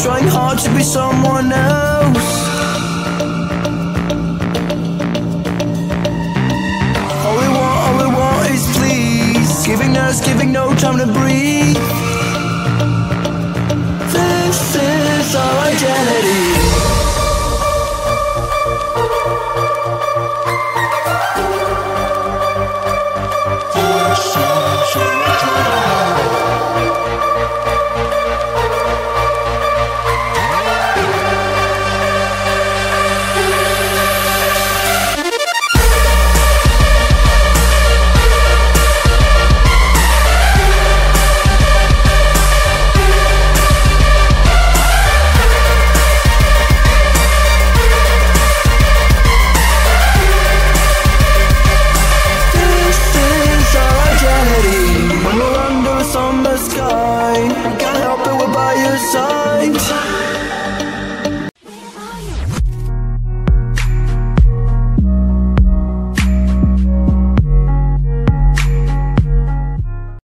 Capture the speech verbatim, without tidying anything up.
trying hard to be someone else. All we want, all we want is please. Giving us, giving no time to breathe.